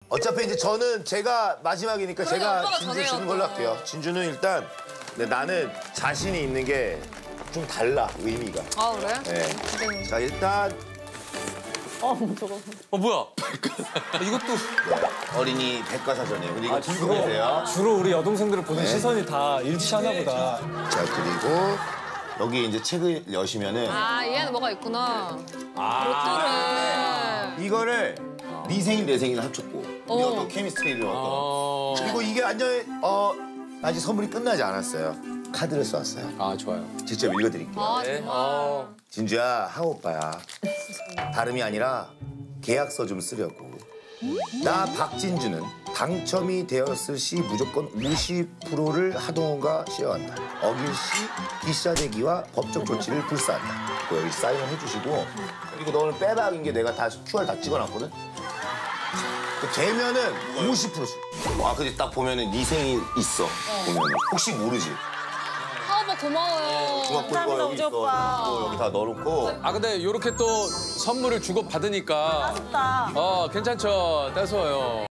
어차피 이제 저는 제가 마지막이니까 그러네, 제가 오빠가 진주 전해요, 주는 걸로 또. 할게요. 진주는 일단 근데 나는 자신이 있는 게 좀 달라, 의미가. 아, 그래? 네. 자, 일단 뭐야? 이것도 어린이 백과사전이에요. 근데 이거 들고 계세요. 주로 우리 여동생들을 보는 시선이 다 일치하나 보다. 자, 그리고 여기 이제 책을 여시면은 아, 얘는 뭐가 있구나. 로또를. 이거를 네 생일, 내 생일 합쳤고 우리 어떤 케미스트리를 어떤 그리고 이게 완전히 아직 선물이 끝나지 않았어요. 카드를 써왔어요. 아 좋아요. 직접 읽어드릴게요. 아, 네. 정말. 진주야, 하오 오빠야. 다름이 아니라 계약서 좀 쓰려고. 나 박진주는 당첨이 되었을 시 무조건 50%를 하동호가 쉐어한다. 어길 시 기시화되기와 법적 조치를 불사한다. 그리고 여기 사인을 해주시고 그리고 너 오늘 빼박인 게 내가 다 QR 다 찍어놨거든. 되면은 50%씩. 아 근데 딱 보면은 네 생일 있어. 보면은 혹시 모르지. 아, 오빠 고마워요. 고맙고 여기 있어. 또 여기 다 넣어놓고. 아 근데 이렇게 또 선물을 주고 받으니까 맛있다. 괜찮죠. 떼서요.